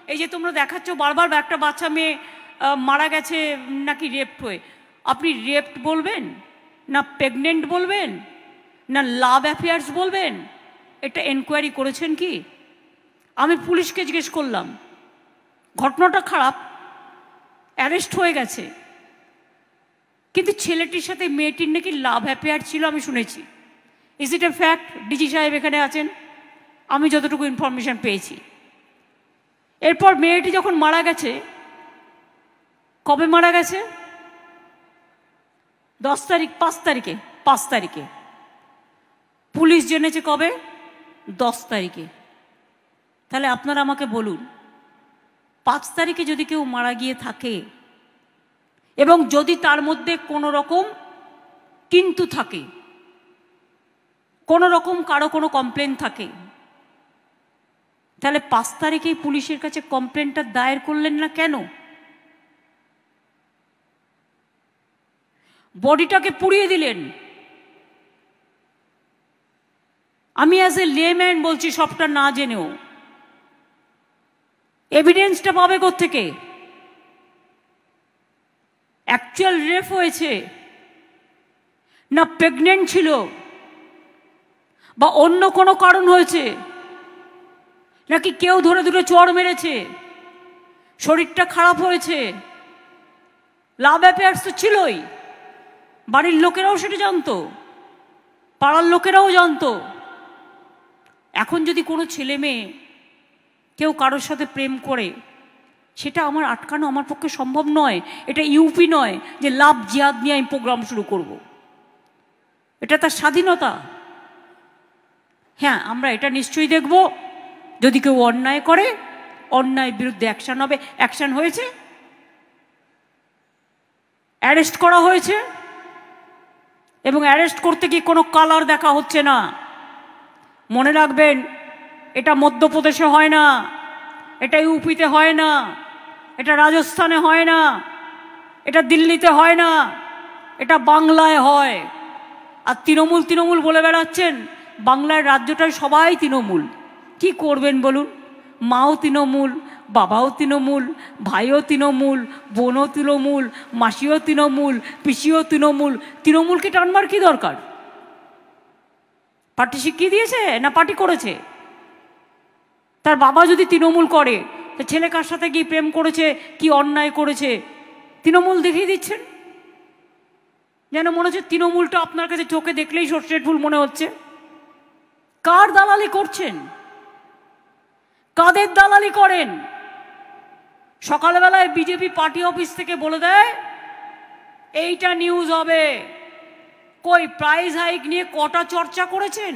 এই যে তোমরা দেখাচ্ছ বারবার একটা বাচ্চা মেয়ে মারা গেছে নাকি রেপ্ট হয়ে, আপনি রেপ্ট বলবেন না প্রেগনেন্ট বলবেন না লাভ অ্যাফেয়ার্স বলবেন? এটা এনকোয়ারি করেছেন কি? আমি পুলিশকে জিজ্ঞেস করলাম, ঘটনাটা খারাপ, অ্যারেস্ট হয়ে গেছে, কিন্তু ছেলেটির সাথে মেয়েটির নাকি লাভ অ্যাফেয়ার ছিল আমি শুনেছি। Is it a fact? DG সাহেব এখানে আছেন, আমি যতটুকু ইনফরমেশন পেয়েছি। এরপর মেয়েটি যখন মারা গেছে, কবে মারা গেছে? 10 তারিখ, 5 তারিখে। পুলিশ জেনেছে কবে? 10 তারিখে। তাহলে আপনারা আমাকে বলুন, 5 তারিখে যদি কেউ মারা গিয়ে থাকে এবং যদি তার মধ্যে কোনো রকম কিন্তু থাকে, কোনো রকম কারো কোনো কমপ্লেন থাকে, তাহলে 5 তারিখেই পুলিশের কাছে কমপ্লেনটা দায়ের করলেন না কেন? বডিটাকে পুড়িয়ে দিলেন। আমি অ্যাজ এ লেম্যান বলছি, সবটা না জেনেও। এভিডেন্সটা পাবে কোত্থেকে? অ্যাকচুয়াল রেপ হয়েছে না প্রেগনেন্ট ছিল বা অন্য কোনো কারণ হয়েছে, নাকি কেউ ধরে ধরে চড় মেরেছে, শরীরটা খারাপ হয়েছে? লাভ অ্যাফেয়ার্স তো ছিলই, বাড়ির লোকেরাও সেটা জানতো, পাড়ার লোকেরাও জানতো। এখন যদি কোনো ছেলে মেয়ে কেউ কারোর সাথে প্রেম করে, সেটা আমার আটকানো আমার পক্ষে সম্ভব নয়। এটা ইউপি নয় যে লাভ জিহাদ নিয়ে আমি প্রোগ্রাম শুরু করব। এটা তার স্বাধীনতা। হ্যাঁ, আমরা এটা নিশ্চয়ই দেখব, যদি কেউ অন্যায় করে, অন্যায়ের বিরুদ্ধে অ্যাকশন হবে। অ্যাকশন হয়েছে, অ্যারেস্ট করা হয়েছে, এবং অ্যারেস্ট করতে গিয়ে কোনো কালার দেখা হচ্ছে না। মনে রাখবেন, এটা মধ্যপ্রদেশে হয় না, এটা ইউপিতে হয় না, এটা রাজস্থানে হয় না, এটা দিল্লিতে হয় না, এটা বাংলায় হয়। আর তৃণমূল তৃণমূল বলে বেড়াচ্ছেন, বাংলার রাজ্যটায় সবাই তৃণমূল। কি করবেন বলুন? মাও তৃণমূল, বাবাও তৃণমূল, ভাইও তৃণমূল, বোনও তৃণমূল, মাসিও তৃণমূল, পিসিও তৃণমূল। তৃণমূলকে টানবার কি দরকার? পার্টি শিখিয়ে দিয়েছে না পার্টি করেছে? তার বাবা যদি তৃণমূল করে, ছেলে কার সাথে গিয়ে প্রেম করেছে, কি অন্যায় করেছে, তৃণমূল দেখিয়ে দিচ্ছেন। যেন মনে হচ্ছে তৃণমূলটা আপনার কাছে চোখে দেখলেই সর্ষের ফুল মনে হচ্ছে। কার দালালি করছেন? কাদের দালালি করেন? সকালবেলায় বিজেপি পার্টি অফিস থেকে বলে দেয় এইটা নিউজ হবে। কই প্রাইজ হাইক নিয়ে কটা চর্চা করেছেন?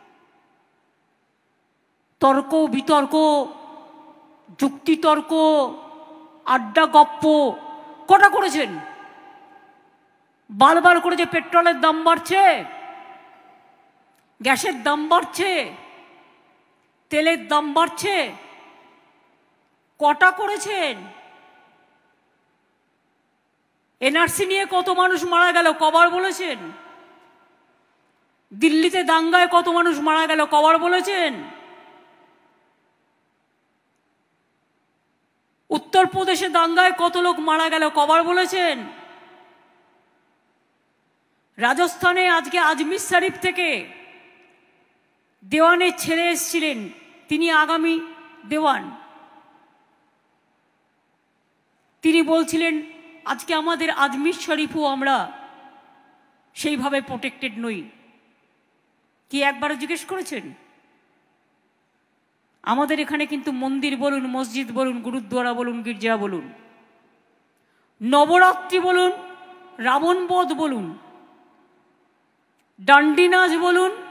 তর্ক বিতর্ক, যুক্তিতর্ক, আড্ডা গপ্প কটা করেছেন? বারবার করে যে পেট্রোলের দাম বাড়ছে, গ্যাসের দাম বাড়ছে, তেলের দাম বাড়ছে, কটা করেছেন? এনআরসি নিয়ে কত মানুষ মারা গেল কবার বলেছেন? দিল্লিতে দাঙ্গায় কত মানুষ মারা গেল কবার বলেছেন? উত্তরপ্রদেশে দাঙ্গায় কত লোক মারা গেল কবার বলেছেন? রাজস্থানে আজকে আজমির শরীফ থেকে দেওয়ানের ছেলে এসেছিলেন, তিনি আগামী দেওয়ান। তিনি বলছিলেন আজকে আমাদের আজমির শরীফও আমরা সেইভাবে প্রোটেক্টেড নই। কি একবারও জিজ্ঞেস করেছেন? আমাদের এখানে কিন্তু মন্দির বলুন, মসজিদ বলুন, গুরুদ্বারা বলুন, গির্জা বলুন, নবরাত্রি বলুন, রাবণ বধ বলুন, ডান্ডি নাচ বলুন,